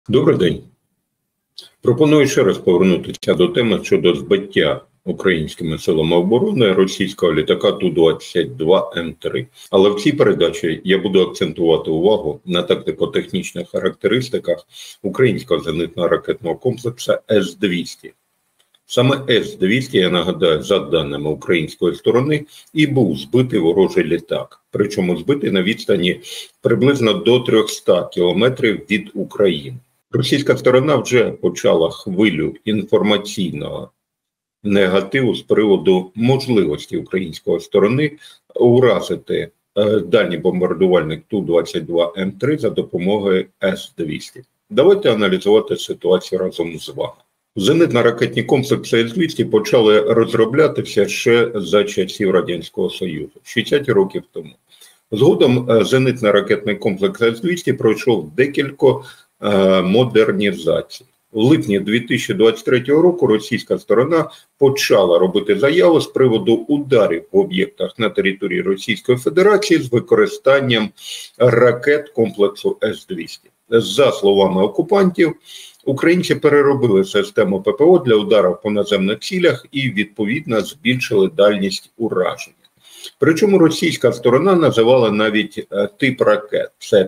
Добрий день. Пропоную ще раз повернутися до теми щодо збиття українськими силами оборони російського літака Ту-22М3. Але в цій передачі я буду акцентувати увагу на тактико-технічних характеристиках українського зенитного ракетного комплексу С-200. Саме С-200, я нагадаю, за даними української сторони, і був збитий ворожий літак. Причому збитий на відстані приблизно до 300 кілометрів від України. Російська сторона вже почала хвилю інформаційного негативу з приводу можливості української сторони уразити дальній бомбардувальник Ту-22М3 за допомогою С-200. Давайте аналізувати ситуацію разом з вами. Зенитно-ракетні комплекси С-200 почали розроблятися ще за часів Радянського Союзу, 60 років тому. Згодом зенитно-ракетний комплекс С-200 пройшов декілька модернізацій. У липні 2023 року російська сторона почала робити заяву з приводу ударів по об'єктах на території Російської Федерації з використанням ракет комплексу С-200. За словами окупантів, українці переробили систему ППО для ударів по наземних цілях і, відповідно, збільшили дальність ураження. Причому російська сторона називала навіть тип ракет – це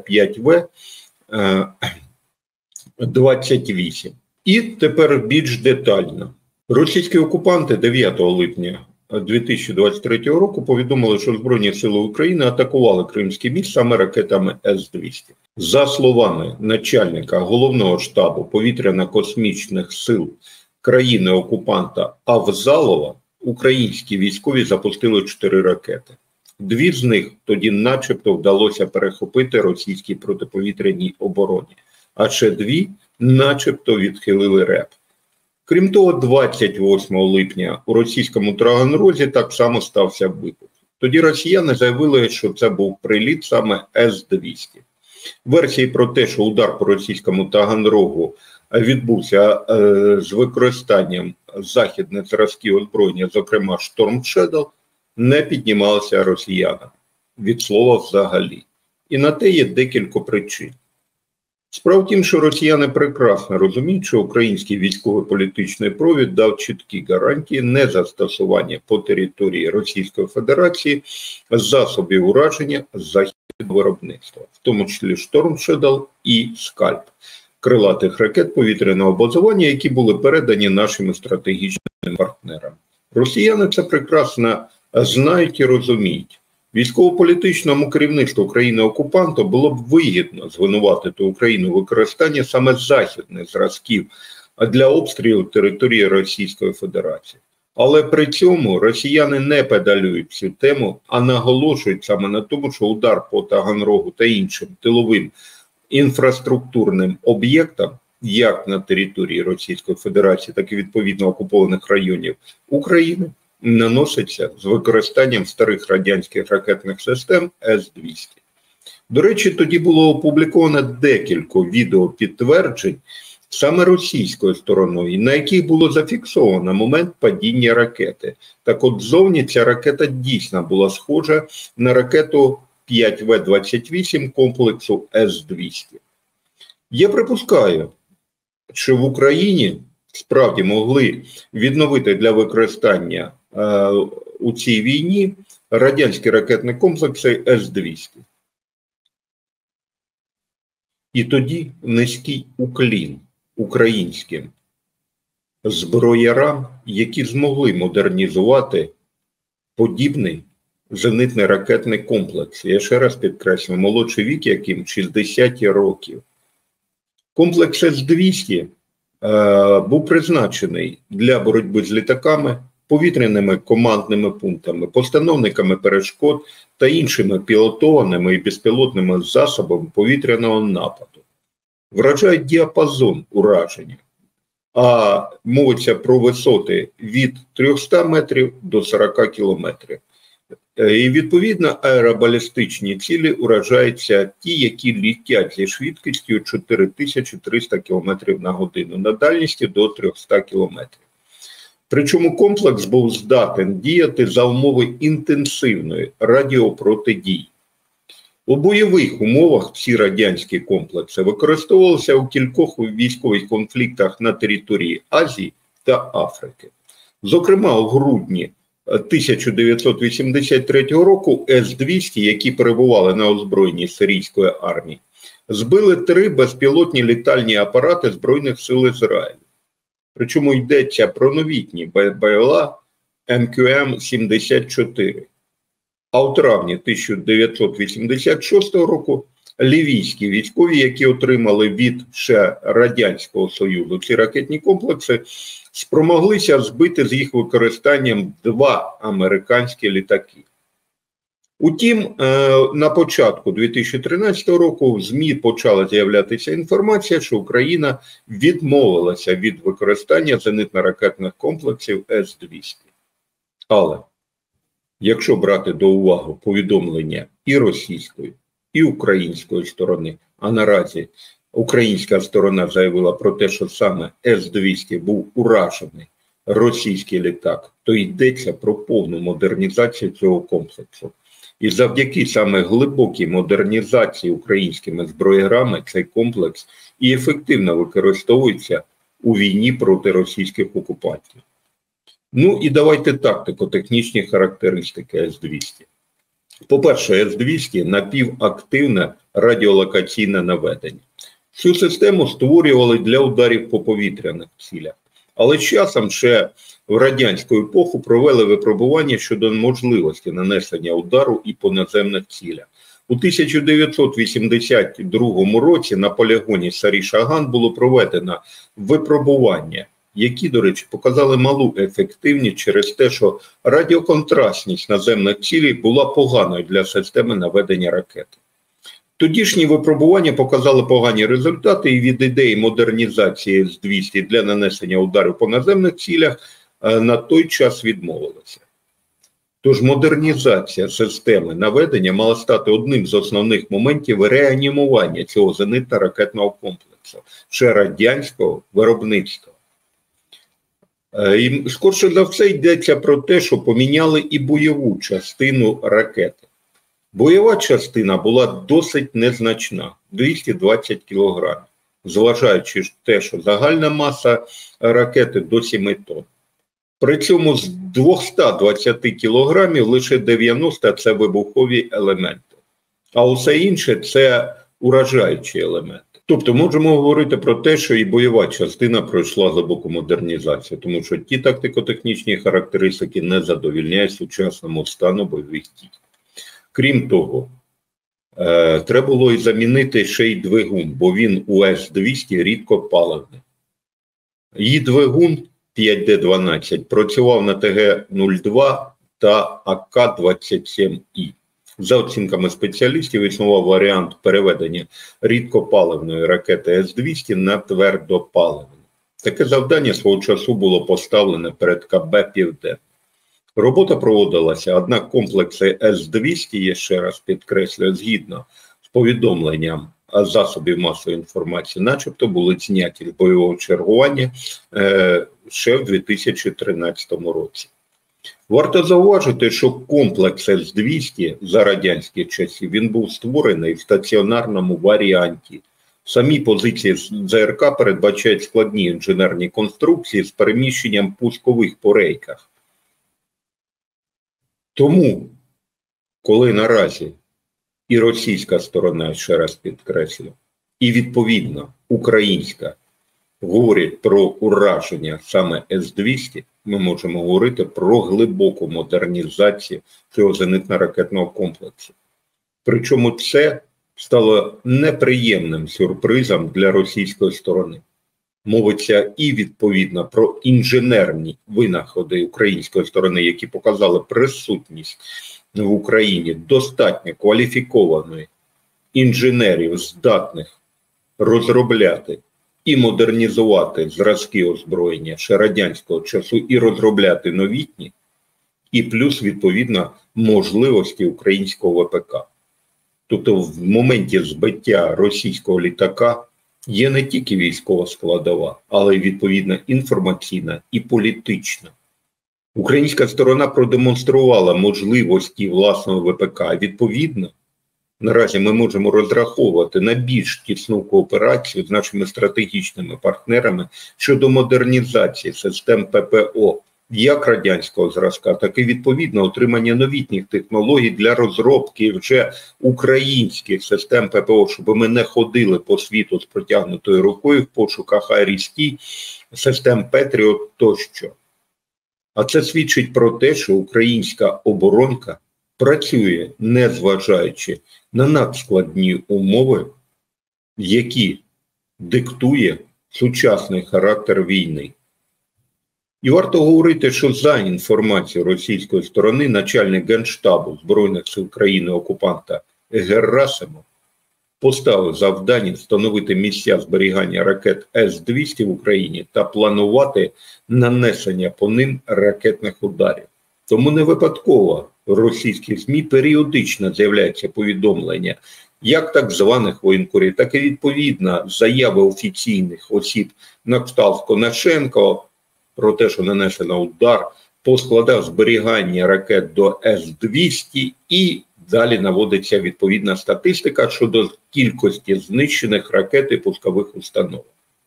5В-28. І тепер більш детально. Російські окупанти 9 липня 2023 року повідомили, що Збройні сили України атакували Кримський міст саме ракетами С-200. За словами начальника Головного штабу повітряно-космічних сил країни-окупанта Авзалова, українські військові запустили 4 ракети. 2 з них тоді начебто вдалося перехопити російській протиповітряній обороні, а ще 2 начебто відхилили РЕП. Крім того, 28 липня у російському Таганрозі так само стався вибух. Тоді росіяни заявили, що це був приліт саме С-200. Версії про те, що удар по російському Таганрогу відбувся з використанням західних зразків озброєння, зокрема Storm Shadow, не піднімалися росіянами. Від слова взагалі. І на те є декілька причин. Справа в тім, що росіяни прекрасно розуміють, що український військово-політичний провід дав чіткі гарантії незастосування по території Російської Федерації засобів ураження західного виробництва, в тому числі Storm Shadow і Скальп, крилатих ракет повітряного базування, які були передані нашими стратегічними партнерами. Росіяни це прекрасно знають і розуміють. Військово-політичному керівництву країни-окупанта було б вигідно звинуватити Україну в використанні саме західних зразків для обстрілу території Російської Федерації. Але при цьому росіяни не педалюють цю тему, а наголошують саме на тому, що удар по Таганрогу та іншим тиловим інфраструктурним об'єктам, як на території Російської Федерації, так і відповідно окупованих районів України, наноситься з використанням старих радянських ракетних систем С-200. До речі, тоді було опубліковано декілька відеопідтверджень саме російською стороною, на яких було зафіксовано момент падіння ракети. Так от ззовні ця ракета дійсно була схожа на ракету 5В-28 комплексу С-200. Я припускаю, що в Україні справді могли відновити для використання у цій війні радянські ракетні комплекси С-200. І тоді низький уклін українським зброярам, які змогли модернізувати подібний зенитний ракетний комплекс. Я ще раз підкреслю, молодший вік яким 60 років. Комплекс С-200 був призначений для боротьби з літаками, повітряними командними пунктами, постановниками перешкод та іншими пілотованими і безпілотними засобами повітряного нападу. Вражає діапазон ураження, а мовиться про висоти від 300 метрів до 40 кілометрів. І відповідно аеробалістичні цілі уражаються ті, які літять зі швидкістю 4300 км на годину, на дальності до 300 км. Причому комплекс був здатен діяти за умови інтенсивної радіопротидії. У бойових умовах ці радянські комплекси використовувалися у кількох військових конфліктах на території Азії та Африки. Зокрема, у грудні 1983 року С-200, які перебували на озброєнні сирійської армії, збили 3 безпілотні літальні апарати Збройних сил Ізраїлю. Причому йдеться про новітні БПЛА МКМ-74. А у травні 1986 року лівійські військові, які отримали від ще Радянського Союзу ці ракетні комплекси, спромоглися збити з їх використанням 2 американські літаки. Утім, на початку 2013 року в ЗМІ почала з'являтися інформація, що Україна відмовилася від використання зенитно-ракетних комплексів С-200. Але якщо брати до уваги повідомлення і російської, і української сторони, а наразі українська сторона заявила про те, що саме С-200 був уражений російський літак, то йдеться про повну модернізацію цього комплексу. І завдяки саме глибокій модернізації українськими зброєрами цей комплекс і ефективно використовується у війні проти російських окупантів. Ну і давайте тактико-технічні характеристики С-200. По-перше, С-200 – напівактивне радіолокаційне наведення. Цю систему створювали для ударів по повітряних цілях. Але з часом ще в радянську епоху провели випробування щодо можливості нанесення удару і по наземних цілях. У 1982 році на полігоні Сарі-Шаган було проведено випробування, які, до речі, показали малу ефективність через те, що радіоконтрастність наземних цілей була поганою для системи наведення ракет. Тодішні випробування показали погані результати, і від ідеї модернізації С-200 для нанесення ударів по наземних цілях на той час відмовилися. Тож модернізація системи наведення мала стати одним з основних моментів реанімування цього зенитно-ракетного комплексу ще радянського виробництва. І скорше за все йдеться про те, що поміняли і бойову частину ракети. Бойова частина була досить незначна – 220 кг, зважаючи на те, що загальна маса ракети до 7 тонн. При цьому з 220 кг лише 90 – це вибухові елементи, а усе інше – це уражаючі елементи. Тобто можемо говорити про те, що і бойова частина пройшла глибоку модернізацію, тому що ті тактико-технічні характеристики не задовольняють сучасному стану бойових дій. Крім того, треба було і замінити ще й двигун, бо він у С-200 рідкопаливний. Її двигун 5Д-12 працював на ТГ-02 та АК-27І. За оцінками спеціалістів, існував варіант переведення рідкопаливної ракети С-200 на твердопаливну. Таке завдання свого часу було поставлене перед КБ «Південне». Робота проводилася, однак комплекси С-200, я ще раз підкреслюю, згідно з повідомленням засобів масової інформації, начебто були зняті з бойового чергування ще в 2013 році. Варто зауважити, що комплекс С-200 за радянських часів він був створений в стаціонарному варіанті. Самі позиції ЗРК передбачають складні інженерні конструкції з переміщенням пускових по рейках. Тому, коли наразі і російська сторона, ще раз підкреслю, і відповідно українська говорять про ураження саме С-200, ми можемо говорити про глибоку модернізацію цього зенитно-ракетного комплексу. Причому це стало неприємним сюрпризом для російської сторони. Мовиться і відповідно про інженерні винаходи української сторони, які показали присутність в Україні достатньо кваліфікованої інженерів, здатних розробляти і модернізувати зразки озброєння ще радянського часу і розробляти новітні, і плюс, відповідно, можливості українського ВПК. Тобто в моменті збиття російського літака є не тільки військова складова, але й відповідно інформаційна і політична. Українська сторона продемонструвала можливості власного ВПК, відповідно, Наразі ми можемо розраховувати на більш тісну кооперацію з нашими стратегічними партнерами щодо модернізації систем ППО як радянського зразка, так і відповідно отримання новітніх технологій для розробки вже українських систем ППО, щоб ми не ходили по світу з протягнутою рукою в пошуках IRIS-T, систем Петріот тощо. А це свідчить про те, що українська оборонка працює, незважаючи на надскладні умови, які диктує сучасний характер війни. І варто говорити, що за інформацією російської сторони начальник Генштабу Збройних сил країни-окупанта Герасимов поставив завдання встановити місця зберігання ракет С-200 в Україні та планувати нанесення по ним ракетних ударів. Тому не випадково в російських ЗМІ періодично з'являються повідомлення як так званих воєнкорів, так і відповідно заяви офіційних осіб на кшталт Конашенко про те, що нанесено удар по складах зберігання ракет до С-200, і далі наводиться відповідна статистика щодо кількості знищених ракет і пускових установок.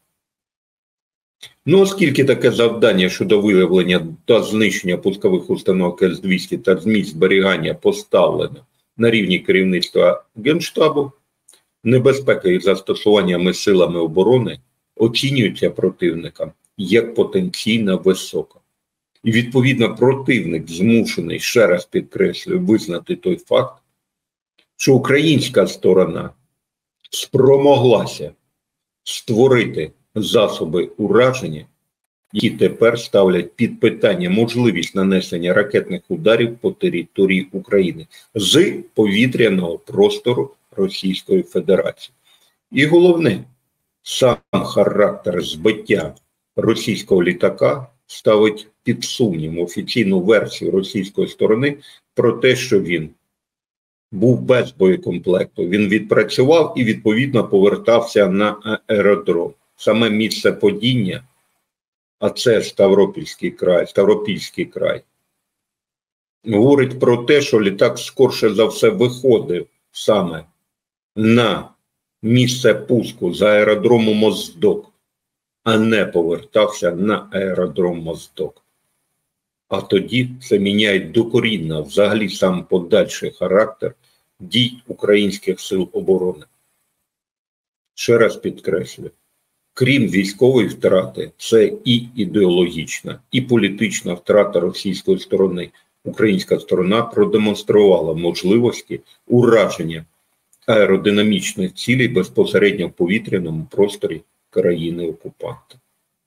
Ну, оскільки таке завдання щодо виявлення та знищення пускових установок С-200 та зміст зберігання поставлено на рівні керівництва Генштабу, небезпека із застосуваннями силами оборони оцінюється противником як потенційно висока. І відповідно противник змушений, ще раз підкреслюю, визнати той факт, що українська сторона спромоглася створити засоби ураження, які тепер ставлять під питання можливість нанесення ракетних ударів по території України з повітряного простору Російської Федерації. І головне, сам характер збиття російського літака ставить під сумнів офіційну версію російської сторони про те, що він був без боєкомплекту. Він відпрацював і відповідно повертався на аеродром. Саме місце падіння, а це Ставропільський край, говорить про те, що літак скорше за все виходив саме на місце пуску з аеродрому Моздок, а не повертався на аеродром Моздок. А тоді це міняє докорінно взагалі сам подальший характер дій українських сил оборони. Ще раз підкреслюю, крім військової втрати, це і ідеологічна, і політична втрата російської сторони. Українська сторона продемонструвала можливості ураження аеродинамічних цілей безпосередньо в повітряному просторі країни-окупанта.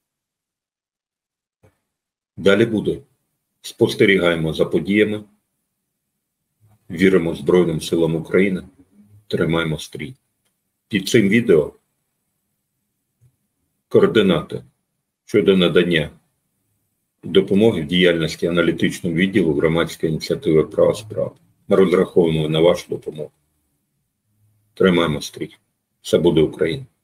Далі буде. Спостерігаємо за подіями, віримо Збройним силам України, тримаємо стрій. Під цим відео координати щодо надання допомоги в діяльності аналітичного відділу громадської ініціативи «Права справи». Ми розраховуємо на вашу допомогу. Тримаємо стрій. Все буде Україна.